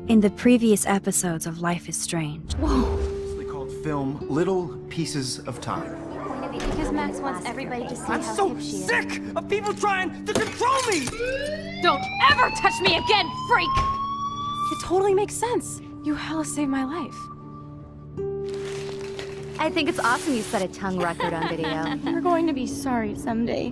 in the previous episodes of Life is Strange. Whoa. It's called film Little Pieces of Time. Because Max wants everybody to see I'm how so hip she is. sick of people trying to control me! Don't ever touch me again, freak! It totally makes sense. You hella saved my life. I think it's awesome you set a tongue record on video. You're going to be sorry someday.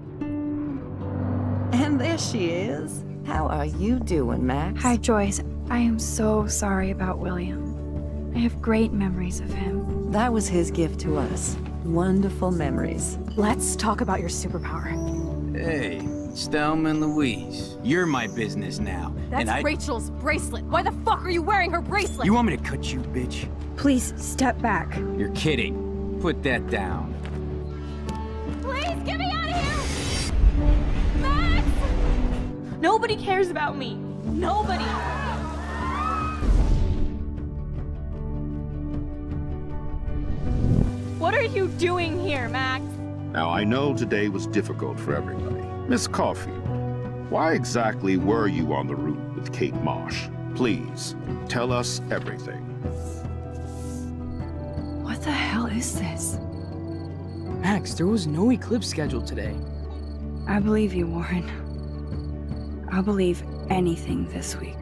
And there she is. How are you doing, Max? Hi, Joyce. I am so sorry about William. I have great memories of him. That was his gift to us. Wonderful memories. Let's talk about your superpower. Hey, it's Thelma and Louise. You're my business now. That's Rachel's bracelet. Why the fuck are you wearing her bracelet? You want me to cut you, bitch? Please, step back. You're kidding. Put that down. Please, get me out of here! Max! Nobody cares about me. Nobody. What are you doing here, Max? Now, I know today was difficult for everybody. Miss Caulfield, why exactly were you on the route with Kate Marsh? Please, tell us everything. What the hell is this? Max, there was no eclipse scheduled today. I believe you, Warren. I'll believe anything this week.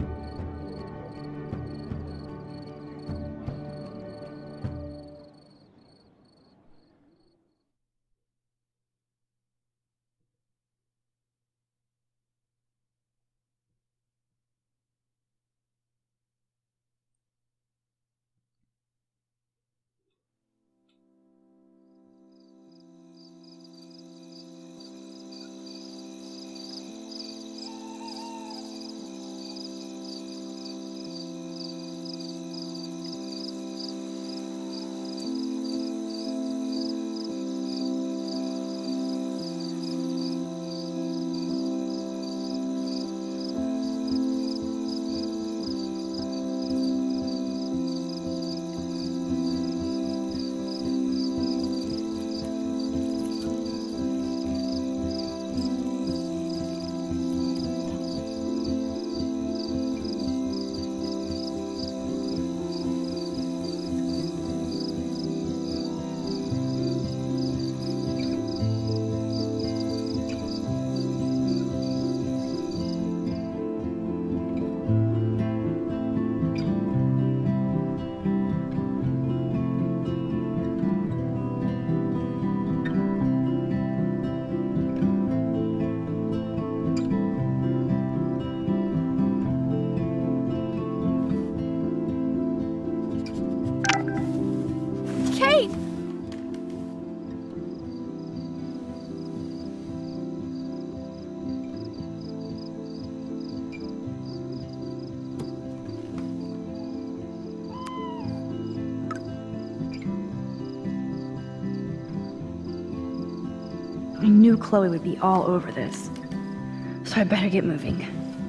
I knew Chloe would be all over this, so I better get moving.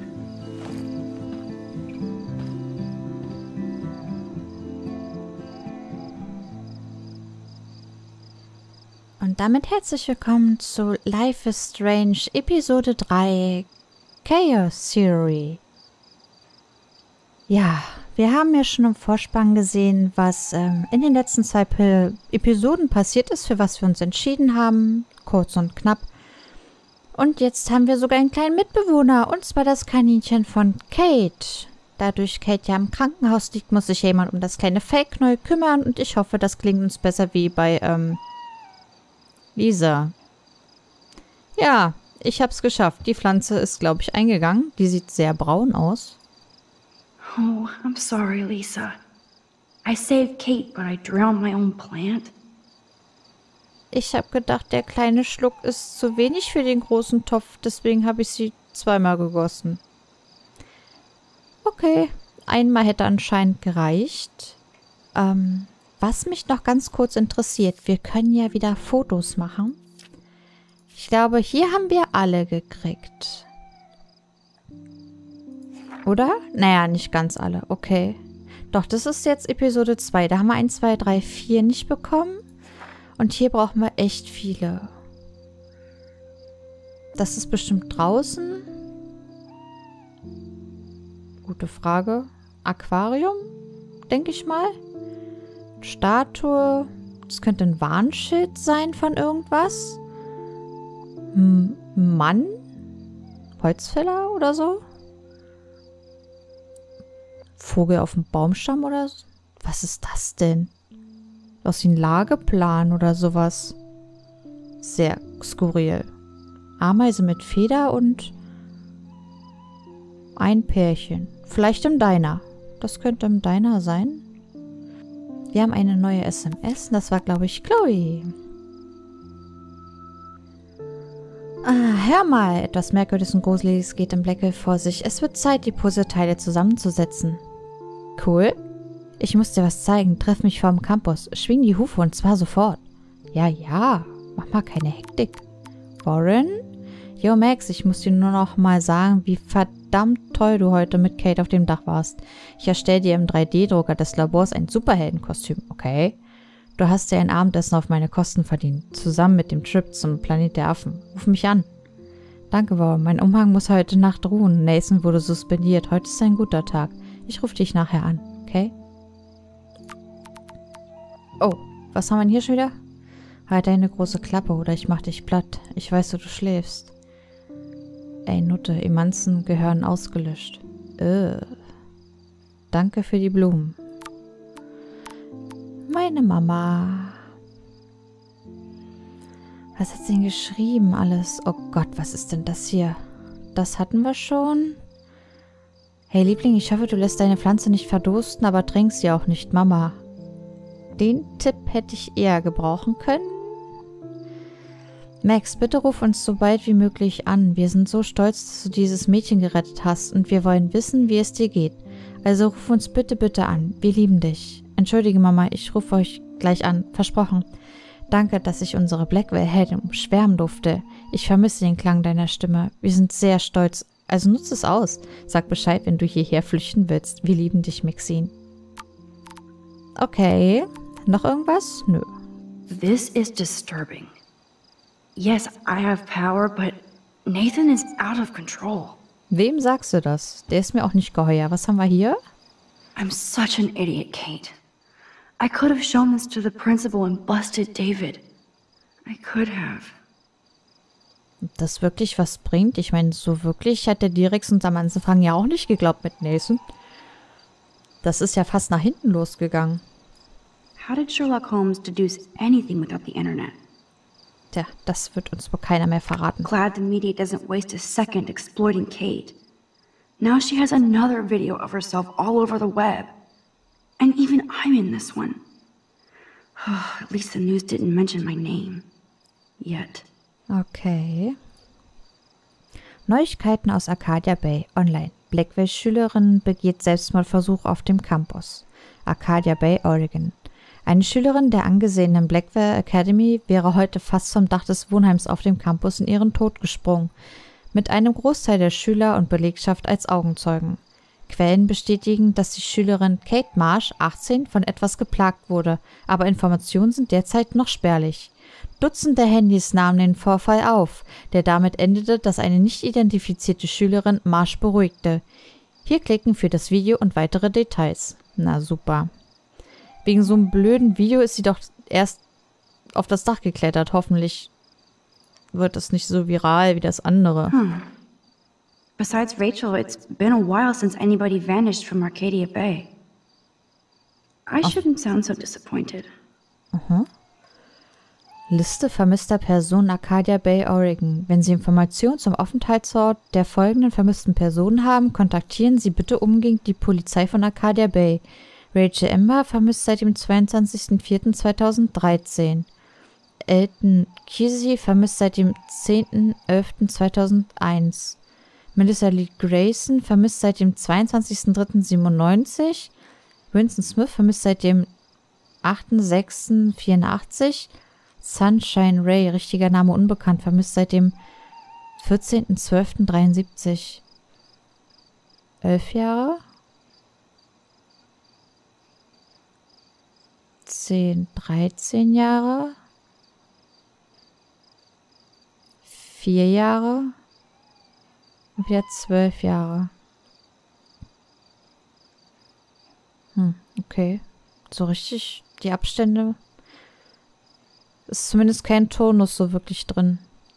Und damit herzlich willkommen zu Life is Strange Episode 3 Chaos Theory. Ja, wir haben ja schon im Vorspann gesehen, was in den letzten 2 Episoden passiert ist, für was wir uns entschieden haben. Kurz und knapp. Und jetzt haben wir sogar einen kleinen Mitbewohner, und zwar das Kaninchen von Kate. Dadurch Kate ja im Krankenhaus liegt, muss sich jemand um das kleine Fake-Neu kümmern, und ich hoffe, das klingt uns besser wie bei Lisa. Ja, ich hab's geschafft. Die Pflanze ist, glaube ich, eingegangen. Die sieht sehr braun aus. Oh, I'm sorry, Lisa. I saved Kate, but I drowned my own plant. Ich habe gedacht, der kleine Schluck ist zu wenig für den großen Topf, deswegen habe ich sie 2-mal gegossen. Okay, einmal hätte anscheinend gereicht. Was mich noch ganz kurz interessiert, wir können ja wieder Fotos machen. Ich glaube, hier haben wir alle gekriegt. Oder? Naja, nicht ganz alle. Okay. Doch, das ist jetzt Episode 2. Da haben wir 1, 2, 3, 4 nicht bekommen. Und hier brauchen wir echt viele. Das ist bestimmt draußen. gute Frage. Aquarium, denke ich mal. Statue. Das könnte ein Warnschild sein von irgendwas. Mann? Holzfäller oder so? Vogel auf dem Baumstamm oder so? Was ist das denn? Aus wie ein Lageplan oder sowas. Sehr skurril. Ameise mit Feder und ein Pärchen. Vielleicht im Diner. Das könnte im Diner sein. Wir haben eine neue SMS. Das war, glaube ich, Chloe. Hör mal, etwas Merkwürdiges und Gruseliges geht im Blackwell vor sich. Es wird Zeit, die Puzzleteile zusammenzusetzen. Cool. Ich muss dir was zeigen. Treff mich vorm Campus. Schwing die Hufe und zwar sofort. Ja. Mach mal keine Hektik. Warren? Yo, Max, ich muss dir nur noch mal sagen, wie verdammt toll du heute mit Kate auf dem Dach warst. Ich erstelle dir im 3D-Drucker des Labors ein Superheldenkostüm, okay? Du hast dir ein Abendessen auf meine Kosten verdient. Zusammen mit dem Trip zum Planet der Affen. Ruf mich an. Danke, Warren. Mein Umhang muss heute Nacht ruhen. Nathan wurde suspendiert. Heute ist ein guter Tag. Ich rufe dich nachher an, okay? Oh, was haben wir hier schon wieder? Halt deine große Klappe oder ich mach dich platt. Ich weiß, du schläfst. Ey, Nutte, Emanzen gehören ausgelöscht. Danke für die Blumen. Meine Mama. Was hat sie denn geschrieben alles? Oh Gott, was ist denn das hier? Das hatten wir schon. Hey Liebling, ich hoffe, du lässt deine Pflanze nicht verdursten, aber trinkst sie auch nicht, Mama. Den Tipp hätte ich eher gebrauchen können. Max, bitte ruf uns so bald wie möglich an. Wir sind so stolz, dass du dieses Mädchen gerettet hast und wir wollen wissen, wie es dir geht. Also ruf uns bitte an. Wir lieben dich. Entschuldige, Mama, ich rufe euch gleich an. Versprochen. Danke, dass ich unsere Blackwell-Heldin umschwärmen durfte. Ich vermisse den Klang deiner Stimme. Wir sind sehr stolz. Also nutz es aus. Sag Bescheid, wenn du hierher flüchten willst. Wir lieben dich, Maxine. Okay. Noch irgendwas? Nö. This is disturbing. Yes, I have power, but Nathan is out of control. Wem sagst du das? Der ist mir auch nicht geheuer. Was haben wir hier? I'm such an idiot, Kate. I could have shown this to the principal and busted David. I could have. Ob das wirklich was bringt? Ich meine, so wirklich hat der Direx uns am Anfang ja auch nicht geglaubt mit Nathan. Das ist ja fast nach hinten losgegangen. How did Sherlock Holmes deduce anything without the internet? Tja, das wird uns wohl keiner mehr verraten. Glad the media doesn't waste a second exploiting Kate. Now she has another video of herself all over the web. And even I'm in this one. At least the news didn't mention my name. Yet. Okay. Neuigkeiten aus Arcadia Bay online. Blackwell-Schülerin begeht Selbstmordversuch auf dem Campus. Arcadia Bay, Oregon. Eine Schülerin der angesehenen Blackwell Academy wäre heute fast vom Dach des Wohnheims auf dem Campus in ihren Tod gesprungen, mit einem Großteil der Schüler und Belegschaft als Augenzeugen. Quellen bestätigen, dass die Schülerin Kate Marsh, 18, von etwas geplagt wurde, aber Informationen sind derzeit noch spärlich. Dutzende Handys nahmen den Vorfall auf, der damit endete, dass eine nicht identifizierte Schülerin Marsh beruhigte. Hier klicken für das Video und weitere Details. Na super. Wegen so einem blöden Video ist sie doch erst auf das Dach geklettert. Hoffentlich wird es nicht so viral wie das andere. Besides Rachel, it's been a while since anybody vanished from Arcadia Bay. I shouldn't sound so disappointed. Liste vermisster Personen Arcadia Bay, Oregon. Wenn Sie Informationen zum Aufenthaltsort der folgenden vermissten Personen haben, kontaktieren Sie bitte umgehend die Polizei von Arcadia Bay. Rachel Amber vermisst seit dem 22.04.2013. Elton Kesey vermisst seit dem 10.11.2001. Melissa Lee Grayson vermisst seit dem 22.03.97. Winston Smith vermisst seit dem 8.06.84. Sunshine Ray, richtiger Name unbekannt, vermisst seit dem 14.12.73. 11 Jahre? 13 Jahre? 4 Jahre? Und wieder 12 Jahre. Okay. So richtig die Abstände. Ist zumindest kein Tonus so wirklich drin.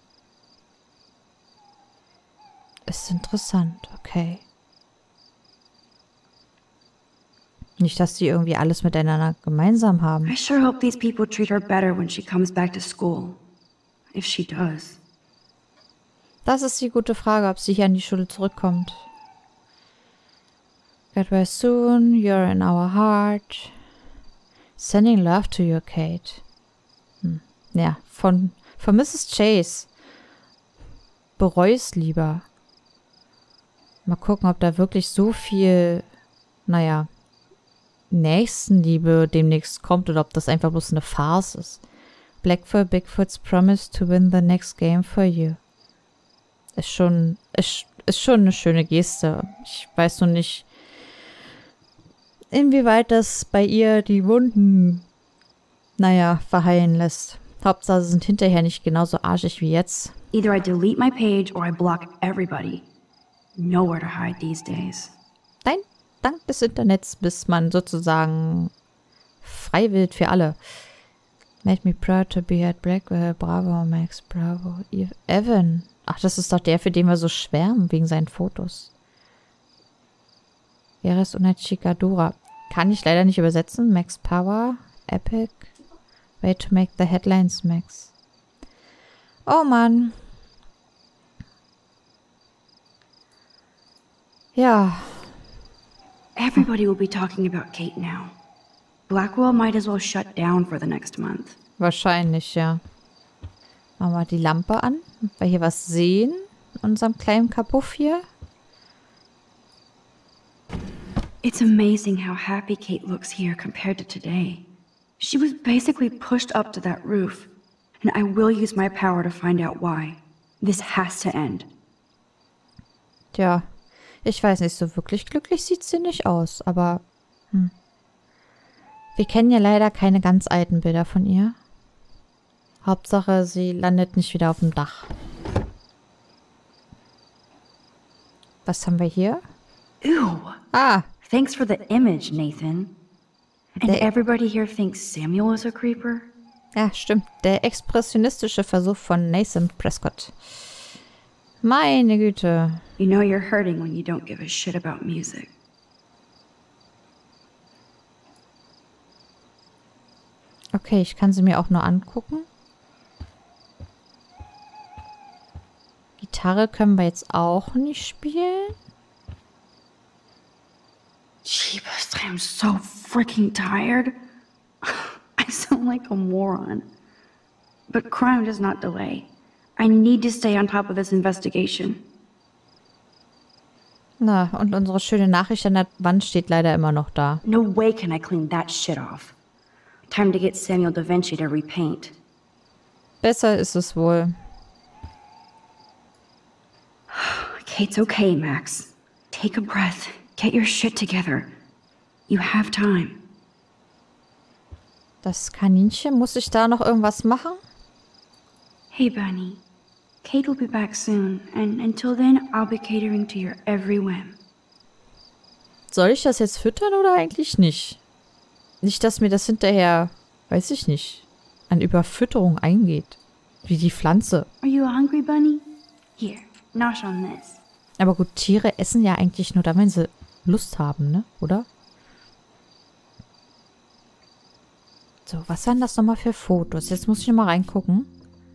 Ist interessant, okay. Nicht, dass die irgendwie alles miteinander gemeinsam haben. I sure hope these people treat her better when she comes back to school. If she does. Das ist die gute Frage, ob sie hier an die Schule zurückkommt. Get well soon, you're in our heart. Sending love to you, Kate. Ja, von Mrs. Chase. Bereu's lieber. Mal gucken, ob da wirklich so viel, naja, Nächstenliebe demnächst kommt oder ob das einfach bloß eine Farce ist. Blackfoot Bigfoot's promise to win the next game for you. Ist schon eine schöne Geste. Ich weiß nur nicht, inwieweit das bei ihr die Wunden, naja, verheilen lässt. Hauptsache, sie sind hinterher nicht genauso arschig wie jetzt. Either I delete my page or I block everybody. Nowhere to hide these days. Nein, dank des Internets bist man sozusagen freiwillig für alle. Made me proud to be at Blackwell. Bravo, Max, bravo. Evan. Ach, das ist doch der, für den wir so schwärmen, wegen seinen Fotos. Veres una Chicadura. Kann ich leider nicht übersetzen. Max Power. Epic. Way to make the headlines, Max. Oh Mann. Ja. Everybody will be talking about Kate now. Blackwell might as well shut down for the next month. Wahrscheinlich, ja. Machen wir die Lampe an, ob wir hier was sehen in unserem kleinen Kapuff hier. It's amazing how happy Kate looks here compared to today. She was basically pushed up to that roof, and I will use my power to find out why. This has to end. Tja, ich weiß nicht, so wirklich glücklich sieht sie nicht aus, aber wir kennen ja leider keine ganz alten Bilder von ihr. Hauptsache, sie landet nicht wieder auf dem Dach. Was haben wir hier? Ew. Ah, Thanks for the image, Nathan. And everybody here thinks Samuel is a creeper? ja, stimmt. Der expressionistische Versuch von Nathan Prescott. Meine Güte. You know you're hurting when you don't give a shit about music. Okay, ich kann sie mir auch nur angucken. Gitarre können wir jetzt auch nicht spielen. Jeebus, I am so freaking tired. I sound like a moron. But crime does not delay. I need to stay on top of this investigation. Na, und unsere schöne Nachricht an der Wand steht leider immer noch da. No way can I clean that shit off. Time to get Samuel Da Vinci to repaint. Besser ist es wohl. Kate's okay, Max. Take a breath. Get your shit together. You have time. Das Kaninchen, muss ich da noch irgendwas machen? Hey, Bunny. Kate will be back soon, and until then, I'll be catering to your every whim. Soll ich das jetzt füttern oder eigentlich nicht? Nicht, dass mir das hinterher, weiß ich nicht, an Überfütterung eingeht. Wie die Pflanze. Are you hungry, Bunny? Here, nosh on this. Aber gut, Tiere essen ja eigentlich nur da, wenn sie Lust haben, ne? Oder? So, was waren das nochmal für Fotos? Jetzt muss ich nochmal reingucken.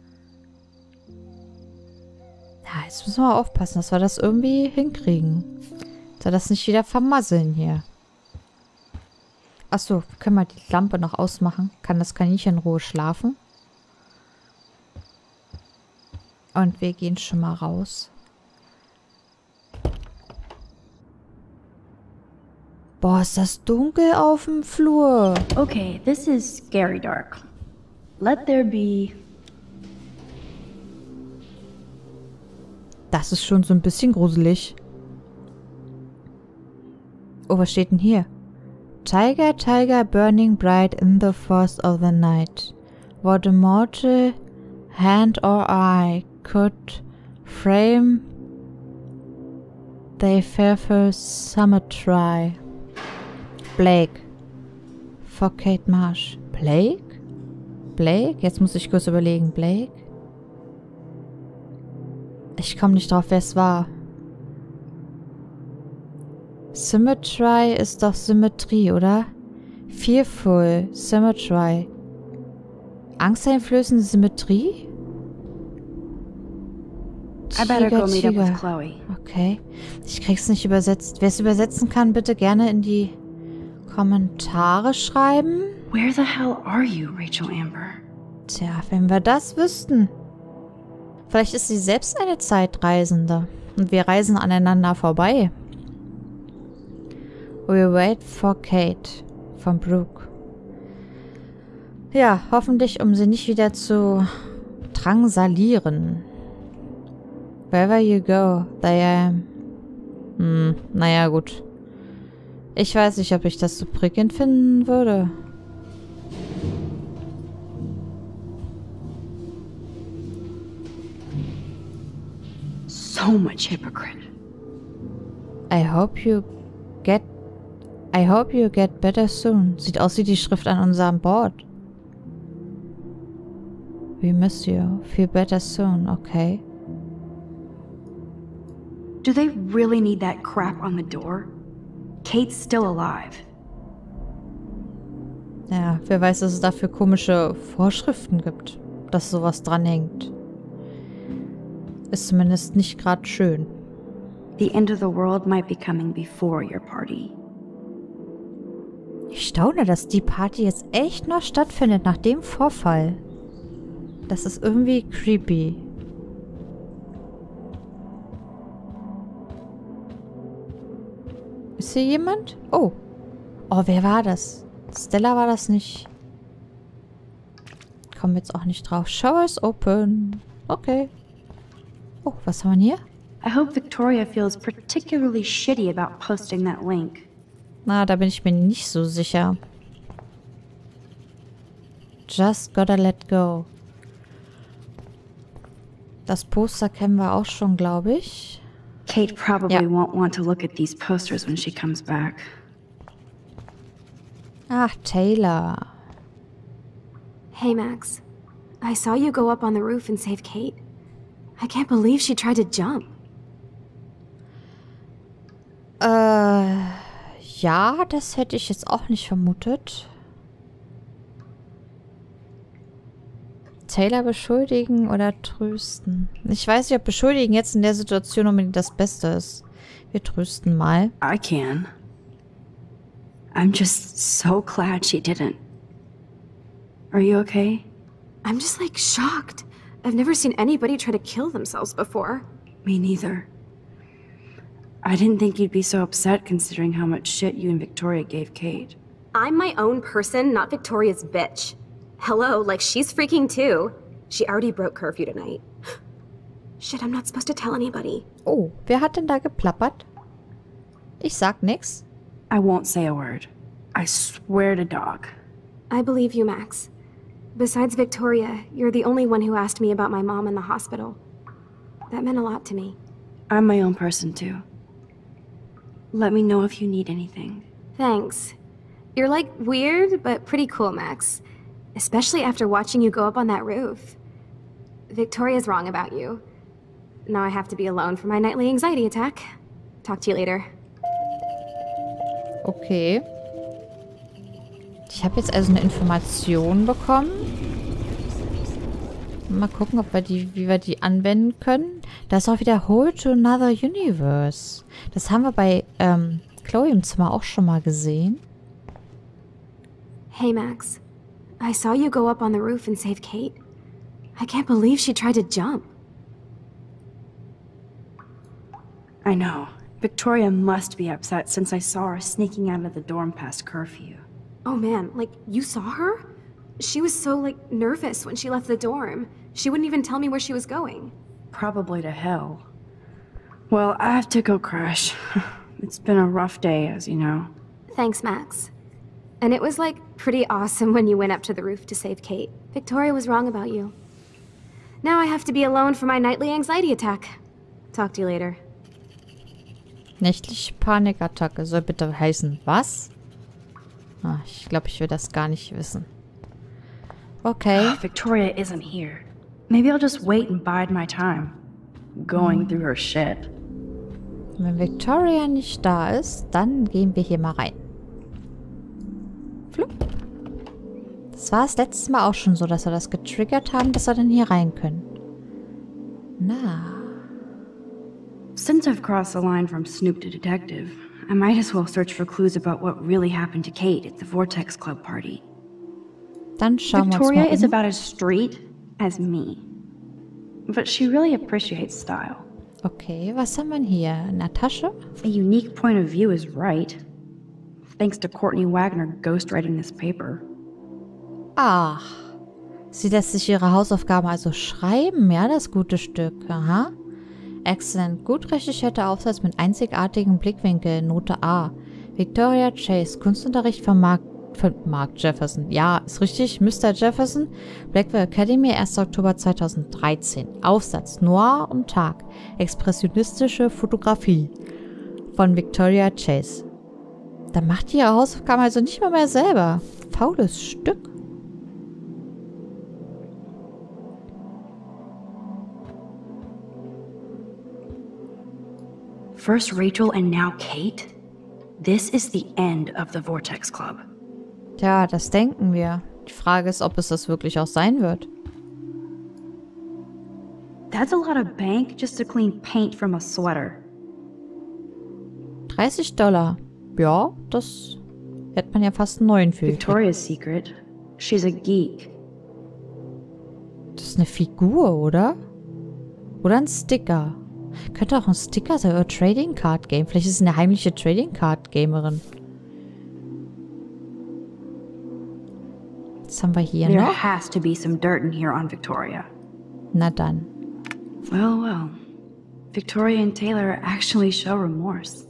Ja, jetzt müssen wir aufpassen, dass wir das irgendwie hinkriegen. Dass wir das nicht wieder vermasseln hier. Achso, können wir die Lampe noch ausmachen? Kann das Kaninchen in Ruhe schlafen? Und wir gehen schon mal raus. Boah, ist das dunkel auf dem Flur. Okay, this is scary dark. Let there be... Das ist schon so ein bisschen gruselig. Oh, was steht denn hier? Tiger, tiger, burning bright in the forest of the night. What a mortal hand or eye could frame they fearful summer try. Blake. For Kate Marsh. Blake? Blake? Jetzt muss ich kurz überlegen. Blake? Ich komme nicht drauf, wer es war. Symmetry ist doch Symmetrie, oder? Fearful. Symmetry. Angsteinflößende Symmetrie? I better go meet up Tiger. with Chloe. Okay. Ich krieg's nicht übersetzt. Wer es übersetzen kann, bitte gerne in die Kommentare schreiben. Where the hell are you, Rachel Amber? Tja, wenn wir das wüssten. Vielleicht ist sie selbst eine Zeitreisende. Und wir reisen aneinander vorbei. We wait for Kate. Von Brooke. Ja, hoffentlich, um sie nicht wieder zu drangsalieren. Wherever you go, there I am. Naja, gut. Ich weiß nicht, ob ich das so prickelnd finden würde. So much hypocrite. I hope you get better soon. Sieht aus wie die Schrift an unserem Board. We miss you. Feel better soon, okay. Do they really need that crap on the door? Kate's still alive. Ja, wer weiß, dass es dafür komische Vorschriften gibt, dass sowas dranhängt. Ist zumindest nicht gerade schön. The end of the world might be coming before your party. Ich staune, dass die Party jetzt echt noch stattfindet nach dem Vorfall. Das ist irgendwie creepy. Ist hier jemand? Oh. Oh, wer war das? Stella war das nicht. Kommen jetzt auch nicht drauf. Shower is open. Okay. Oh, was haben wir hier? I hope Victoria feels particularly shitty about posting that link. Na, da bin ich mir nicht so sicher. Just gotta let go. Das Poster kennen wir auch schon, glaube ich. Kate probably Ja. won't want to look at these posters when she comes back. Ach, Taylor. Hey, Max. I saw you go up on the roof and save Kate. I can't believe she tried to jump. Ja, das hätte ich jetzt auch nicht vermutet. Taylor beschuldigen oder trösten? Ich weiß nicht, ob beschuldigen jetzt in der Situation unbedingt das Beste ist. Wir trösten mal. I can. I'm just so glad she didn't. Are you okay? I'm just like shocked. I've never seen anybody try to kill themselves before. Me neither. I didn't think you'd be so upset considering how much shit you and Victoria gave Kate. I'm my own person, not Victoria's bitch. Hello, like she's freaking too. She already broke curfew tonight. Shit, I'm not supposed to tell anybody. Oh, wer hat denn da geplappert? Ich sag nix. I won't say a word. I swear to dog. I believe you, Max. Besides Victoria, you're the only one who asked me about my mom in the hospital. That meant a lot to me. I'm my own person too. Let me know if you need anything. Thanks. You're like weird, but pretty cool, Max. Especially after watching you go up on that roof. Victoria's wrong about you. Now I have to be alone for my nightly anxiety attack. Talk to you later. Okay. Ich habe jetzt also eine Information bekommen. Mal gucken, wie wir die anwenden können. Da ist auch wieder Hold to Another Universe. Das haben wir bei Chloe im Zimmer auch schon mal gesehen. Hey, Max. I saw you go up on the roof and save Kate. I can't believe she tried to jump. I know. Victoria must be upset since I saw her sneaking out of the dorm past curfew. Oh man, like, you saw her? She was so, like, nervous when she left the dorm. She wouldn't even tell me where she was going. Probably to hell. Well, I have to go crash. It's been a rough day, as you know. Thanks, Max. And it was, like, pretty awesome when you went up to the roof to save Kate. Victoria was wrong about you. Now I have to be alone for my nightly anxiety attack. Talk to you later. Nächtliche Panikattacke soll bitte heißen was? Ah, ich glaube, ich will das gar nicht wissen. Okay. Victoria isn't here. Maybe I'll just wait and bide my time. Going through her shit. Wenn Victoria nicht da ist, dann gehen wir hier mal rein. Flup. Das war das letzte Mal auch schon so, dass wir das getriggert haben, dass wir dann hier rein können. Na. Since I've crossed the line from Snoop to detective, I might as well search for clues about what really happened to Kate at the Vortex Club party. Dann schauen wir uns Victoria mal is um. about as street as me. But she really appreciates style. Okay, was haben wir hier? In der Tasche? A unique point of view is right. Thanks to Courtney Wagner ghostwriting this paper. Ach. Sie lässt sich ihre Hausaufgaben also schreiben, ja, das gute Stück. Aha. Excellent. Gut recherchierter Aufsatz mit einzigartigem Blickwinkel. Note A. Victoria Chase. Kunstunterricht von Mark Jefferson. Ja, ist richtig. Mr. Jefferson. Blackwell Academy, 1. Oktober 2013. Aufsatz. Noir und Tag. Expressionistische Fotografie. Von Victoria Chase. Da macht die ihre Hausaufgaben also nicht mal mehr selber. Faules Stück. First Rachel and now Kate? This is the end of the Vortex Club. Tja, das denken wir. Die Frage ist, ob es das wirklich auch sein wird. That's a lot of bank just to clean paint from a sweater. $30. Ja, das hätte man ja fast einen neuen für. Victoria's secret. She's a geek. Das ist eine Figur, oder? Oder ein Sticker. Könnte auch ein Sticker sein oder Trading Card Game. Vielleicht ist sie eine heimliche Trading Card Gamerin. Was haben wir hier There noch? has to be some dirt in here on Victoria. Na dann. Well, well. Victoria and Taylor actually show remorse.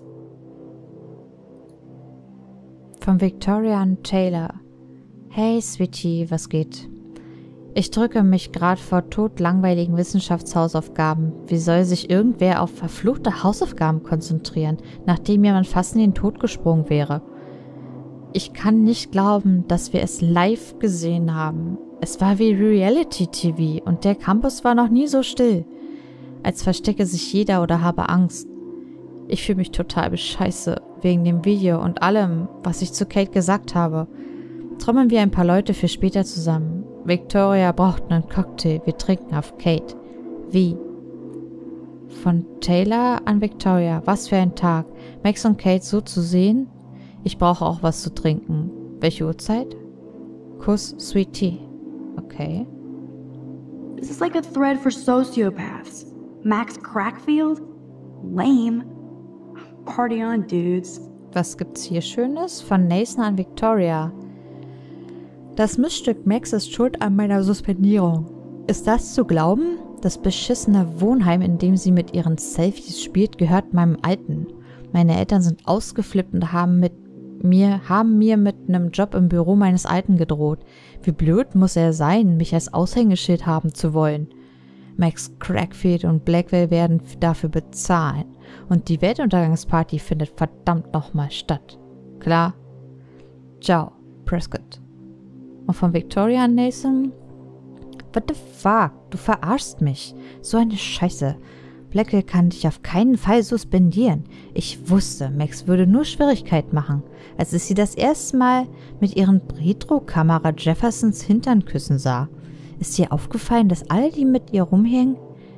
Von Victoria und Taylor. Hey, Sweetie, was geht? Ich drücke mich gerade vor totlangweiligen Wissenschaftshausaufgaben. Wie soll sich irgendwer auf verfluchte Hausaufgaben konzentrieren, nachdem jemand fast in den Tod gesprungen wäre? Ich kann nicht glauben, dass wir es live gesehen haben. Es war wie Reality-TV und der Campus war noch nie so still. Als verstecke sich jeder oder habe Angst. Ich fühle mich total bescheiße wegen dem Video und allem, was ich zu Kate gesagt habe. Trommeln wir ein paar Leute für später zusammen. Victoria braucht einen Cocktail. Wir trinken auf Kate. Wie? Von Taylor an Victoria. Was für ein Tag. Max und Kate so zu sehen? Ich brauche auch was zu trinken. Welche Uhrzeit? Kuss, Sweet Tea. Okay. This is like a thread for sociopaths. Max Crackfield? Lame. Party on, dudes. Was gibt's hier Schönes? Von Nathan an Victoria. Das Missstück Max ist schuld an meiner Suspendierung. Ist das zu glauben? Das beschissene Wohnheim, in dem sie mit ihren Selfies spielt, gehört meinem Alten. Meine Eltern sind ausgeflippt und haben mir mit einem Job im Büro meines Alten gedroht. Wie blöd muss er sein, mich als Aushängeschild haben zu wollen. Max Crackfield und Blackwell werden dafür bezahlen. Und die Weltuntergangsparty findet verdammt nochmal statt. Klar? Ciao, Prescott. Und von Victoria an Nathan? What the fuck? Du verarschst mich. So eine Scheiße. Blackwell kann dich auf keinen Fall suspendieren. Ich wusste, Max würde nur Schwierigkeit machen, als ich sie das erste Mal mit ihren Retro-Kamera Jeffersons Hintern küssen sah. Ist dir aufgefallen, dass alle, die mit ihr rumhängen,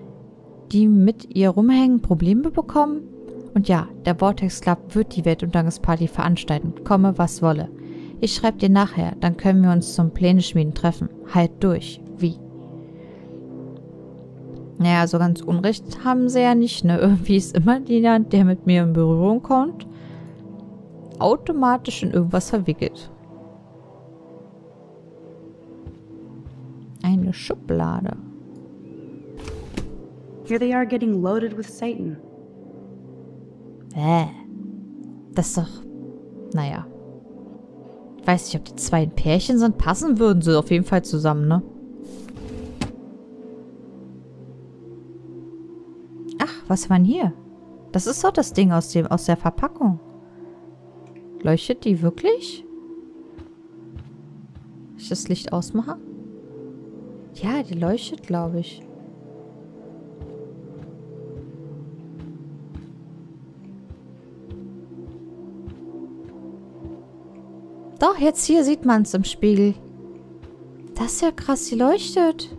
Probleme bekommen? Und ja, der Vortex Club wird die Weltuntergangsparty veranstalten, komme was wolle. Ich schreibe dir nachher, dann können wir uns zum Pläne-Schmieden treffen. Halt durch. Wie? Naja, so ganz Unrecht haben sie ja nicht, ne? Irgendwie ist immer jemand, der mit mir in Berührung kommt, automatisch in irgendwas verwickelt. Eine Schublade. Here they are getting loaded with Satan. Das ist doch... Naja. Ich weiß nicht, ob die zwei ein Pärchen sind. Passen würden sie auf jeden Fall zusammen, ne? Ach, was war denn hier? Das ist doch das Ding aus der Verpackung. Leuchtet die wirklich? ich das Licht ausmache? Ja, die leuchtet, glaube ich. Doch, jetzt hier sieht man es im Spiegel. Das ist ja krass, die leuchtet.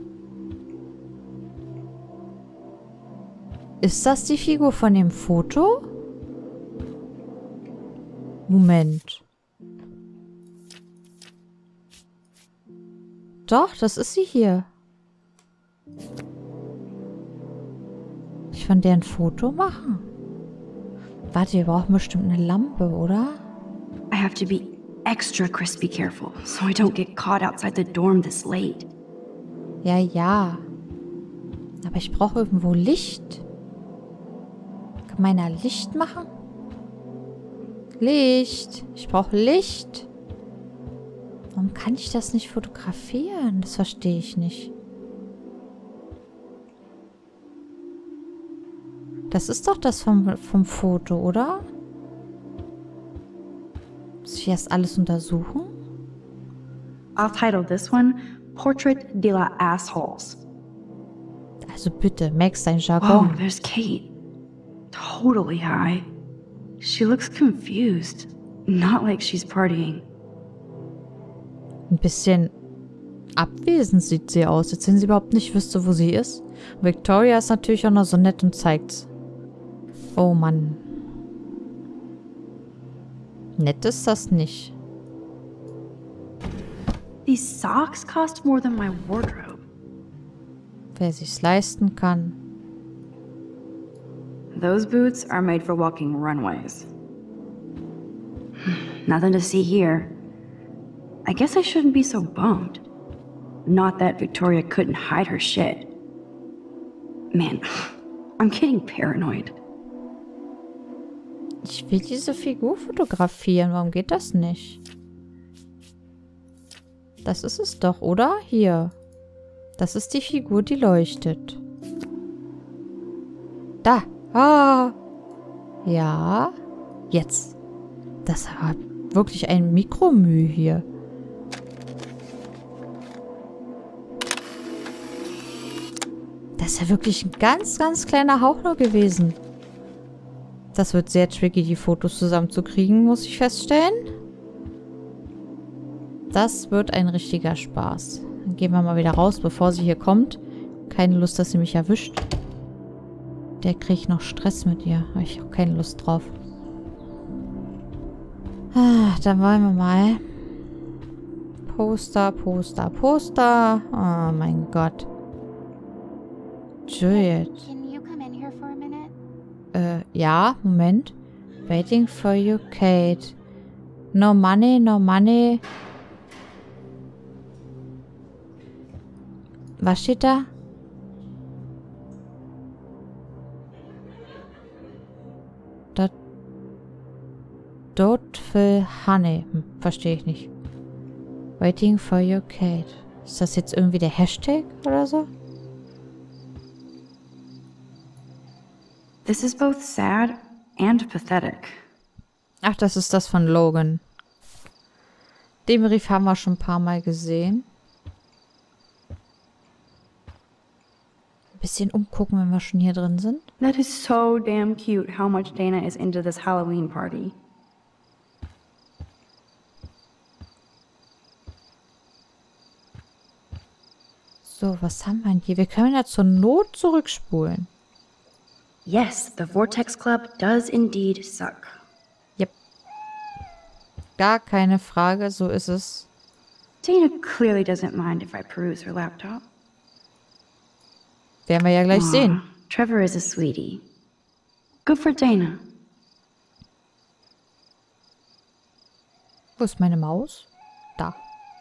Ist das die Figur von dem Foto? Moment. Doch, das ist sie hier. Ich von der ein Foto machen? Warte, wir brauchen bestimmt eine Lampe, oder? I have to be extra crispy careful, so I don't get caught outside the dorm this late. Ja, ja. Aber ich brauche irgendwo Licht. Kann meiner Licht machen? Licht. Ich brauche Licht. Warum kann ich das nicht fotografieren? Das verstehe ich nicht. Das ist doch das vom Foto, oder? Muss ich erst alles untersuchen? I'll title this one Portrait de la Assholes. Also bitte, Max, dein Oh, Jargon. there's Kate. Totally high. She looks confused. Not like she's partying. Ein bisschen abwesend sieht sie aus, als wenn sie überhaupt nicht wüsste, wo sie ist. Victoria ist natürlich auch noch so nett und zeigt's. Oh Mann. Nett ist das nicht. These socks cost more than my wardrobe. Wer sich's leisten kann. Those boots are made for walking runways. Nothing to see here. I guess I shouldn't be so bummed. Not that Victoria couldn't hide her shit. Man, I'm getting paranoid. Ich will diese Figur fotografieren. Warum geht das nicht? Das ist es doch, oder? Hier. Das ist die Figur, die leuchtet. Da. Ah. Ja. Jetzt. Das war wirklich ein Mikromüh hier. Das ist ja wirklich ein ganz, ganz kleiner Hauch nur gewesen. Das wird sehr tricky, die Fotos zusammenzukriegen, muss ich feststellen. Das wird ein richtiger Spaß. Dann gehen wir mal wieder raus, bevor sie hier kommt. Keine Lust, dass sie mich erwischt. Der kriegt noch Stress mit ihr. Habe ich auch keine Lust drauf. Ah, dann wollen wir mal. Poster, Poster, Poster. Oh mein Gott. Juliet. Can you come in here for a minute? Ja, Moment. Waiting for you, Kate. No money, no money. Was steht da? Doubtful Honey. Verstehe ich nicht. Waiting for you, Kate. Ist das jetzt irgendwie der Hashtag oder so? This is both sad and pathetic. Ach, das ist das von Logan. Den Brief haben wir schon ein paar Mal gesehen. Ein bisschen umgucken, wenn wir schon hier drin sind. That is so damn cute how much Dana is into this Halloween party. So, was haben wir denn hier? Wir können ja zur Not zurückspulen. Yes, the Vortex Club does indeed suck. Yep. Gar keine Frage, so ist es. Dana clearly doesn't mind if I peruse her laptop. Werden wir ja gleich sehen. Trevor is a sweetie. Good for Dana. Wo ist meine Maus? Da.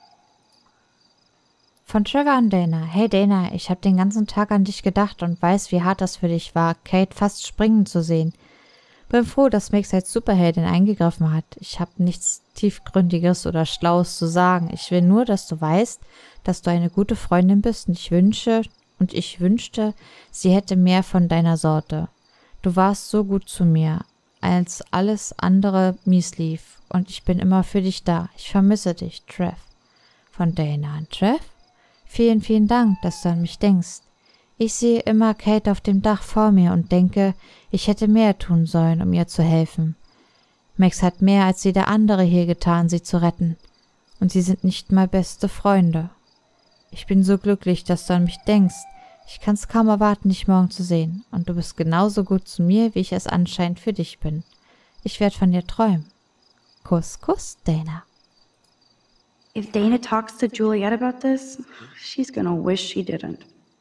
Von Trevor an Dana. Hey Dana, ich habe den ganzen Tag an dich gedacht und weiß, wie hart das für dich war, Kate fast springen zu sehen. Bin froh, dass Max als Superheldin eingegriffen hat. Ich habe nichts Tiefgründiges oder Schlaues zu sagen. Ich will nur, dass du weißt, dass du eine gute Freundin bist und ich wünschte, sie hätte mehr von deiner Sorte. Du warst so gut zu mir, als alles andere mies lief und ich bin immer für dich da. Ich vermisse dich, Trev. Von Dana an Trev? Vielen, vielen Dank, dass du an mich denkst. Ich sehe immer Kate auf dem Dach vor mir und denke, ich hätte mehr tun sollen, um ihr zu helfen. Max hat mehr als jeder andere hier getan, sie zu retten. Und sie sind nicht mal beste Freunde. Ich bin so glücklich, dass du an mich denkst. Ich kann es kaum erwarten, dich morgen zu sehen. Und du bist genauso gut zu mir, wie ich es anscheinend für dich bin. Ich werde von dir träumen. Kuss, Kuss, Dana. If Dana talks to Juliet about this, she's gonna wish she didn't.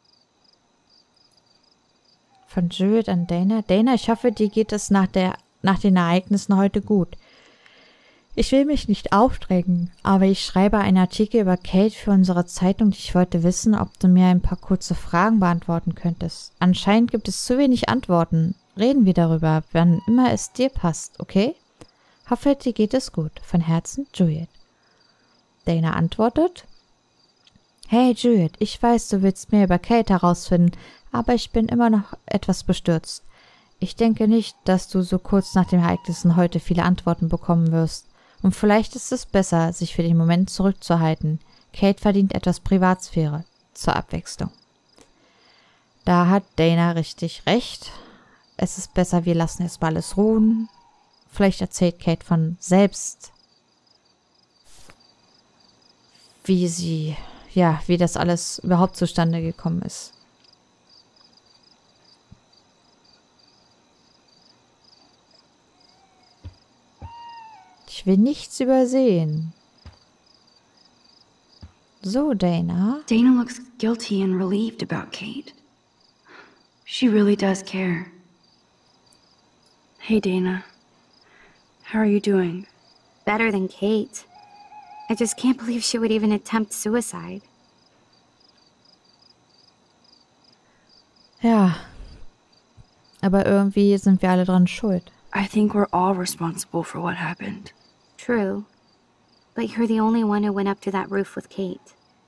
Von Juliet an Dana. Dana, ich hoffe, dir geht es nach den Ereignissen heute gut. Ich will mich nicht aufdrängen, aber ich schreibe einen Artikel über Kate für unsere Zeitung und ich wollte wissen, ob du mir ein paar kurze Fragen beantworten könntest. Anscheinend gibt es zu wenig Antworten. Reden wir darüber, wann immer es dir passt, okay? Hoffe, dir geht es gut. Von Herzen, Juliet. Dana antwortet: Hey Juliet, ich weiß, du willst mehr über Kate herausfinden, aber ich bin immer noch etwas bestürzt. Ich denke nicht, dass du so kurz nach den Ereignissen heute viele Antworten bekommen wirst. Und vielleicht ist es besser, sich für den Moment zurückzuhalten. Kate verdient etwas Privatsphäre. Zur Abwechslung. Da hat Dana richtig recht. Es ist besser, wir lassen erst mal alles ruhen. Vielleicht erzählt Kate von selbst, wie das alles überhaupt zustande gekommen ist. Ich will nichts übersehen. So, Dana. Dana looks guilty and relieved about Kate. She really does care. Hey, Dana. How are you doing? Better than Kate. I just can't believe she would even attempt suicide. Ja. Aber irgendwie sind wir alle dran schuld. I think we're all responsible for what happened. True. But you're the only one who went up to that roof with Kate.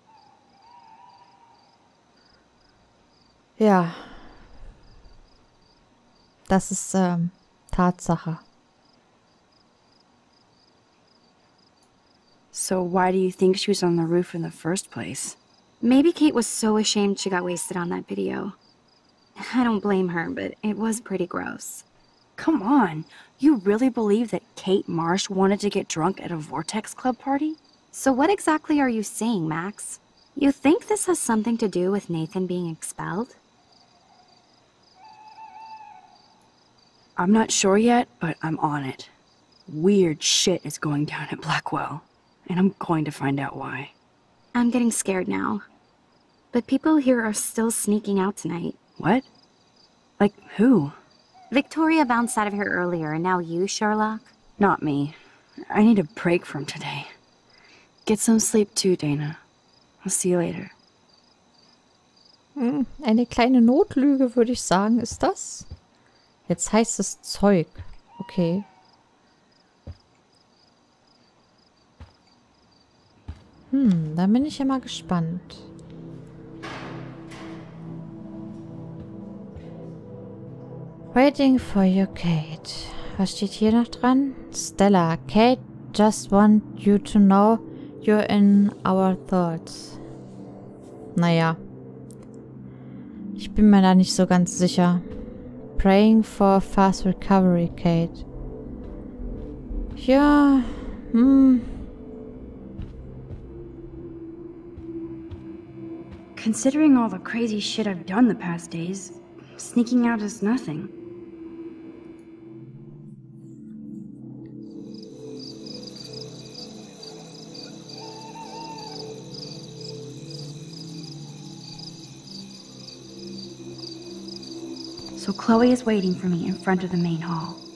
Ja. Das ist Tatsache. So why do you think she was on the roof in the first place? Maybe Kate was so ashamed she got wasted on that video. I don't blame her, but it was pretty gross. Come on. You really believe that Kate Marsh wanted to get drunk at a Vortex Club party? So what exactly are you saying, Max? You think this has something to do with Nathan being expelled? I'm not sure yet, but I'm on it. Weird shit is going down at Blackwell, and I'm going to find out why. I'm getting scared now. But people here are still sneaking out tonight. What? Like who? Victoria bounced out of here earlier, and now you, Sherlock? Not me. I need a break from today. Get some sleep too, Dana. I'll see you later. Eine kleine Notlüge, würde ich sagen, ist das? Jetzt heißt es Zeug. Okay. Da bin ich ja mal gespannt. Waiting for you, Kate. Was steht hier noch dran? Stella, Kate just want you to know you're in our thoughts. Naja. Ich bin mir da nicht so ganz sicher. Praying for a fast recovery, Kate. Ja, Considering all the crazy shit I've done the past days, sneaking out is nothing. So Chloe is waiting for me in front of the main hall.